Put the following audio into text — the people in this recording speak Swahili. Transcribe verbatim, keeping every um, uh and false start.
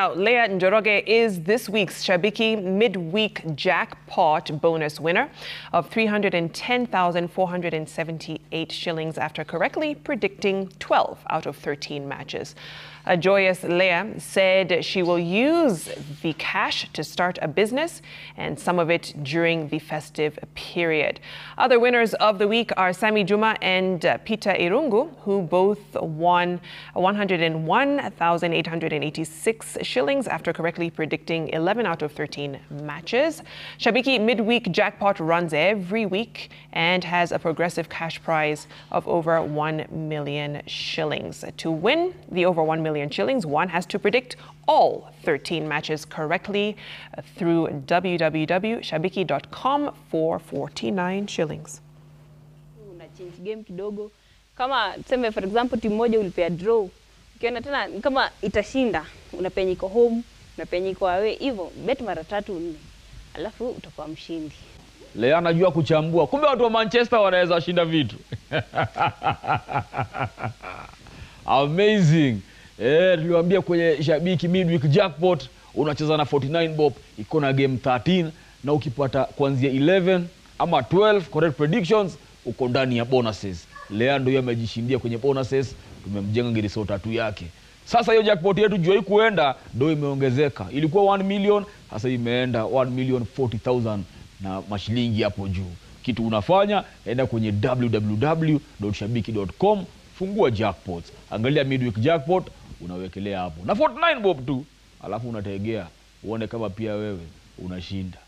Now, Leah Njoroge is this week's Shabiki midweek jackpot bonus winner of three hundred ten thousand four hundred seventy-eight shillings after correctly predicting twelve out of thirteen matches. A joyous Leah said she will use the cash to start a business and some of it during the festive period. Other winners of the week are Sami Juma and uh, Peter Irungu, who both won one hundred one thousand eight hundred eighty-six shillings after correctly predicting eleven out of thirteen matches. Shabiki midweek jackpot runs every week and has a progressive cash prize of over one million shillings. To win the over one million shillings, one has to predict all thirteen matches correctly through w w w dot shabiki dot com for forty-nine shillings. Una change game kidogo. Kama tuseme for example timu moja ulipea draw. Ukiona tena kama itashinda, unapenya iko home, unapenya iko away, hivyo bet mara tatu nne. Alafu utakuwa mshindi. Leah anajua kuchambua. Kumbe watu wa Manchester wanaweza shinda vitu. Amazing. Eh, tuliwaambia kwenye Shabiki midweek jackpot unacheza na forty-nine bob, iko na game thirteen, na ukipata kuanzia eleven ama twelve correct predictions uko ndani ya bonuses. Leah ndio amejishindia kwenye bonuses, tumemjenga ngiriso tatu yake. Sasa hiyo jackpot yetu juu kuenda ndio imeongezeka. Ilikuwa one million, sasa imeenda one million forty thousand na mashilingi hapo juu. Kitu unafanya, enda kwenye w w w dot shabiki dot com, fungua jackpots, angalia midweek jackpot, unawekelea hapo na forty-nine bob tu, alafu unategea uone kama pia wewe unashinda.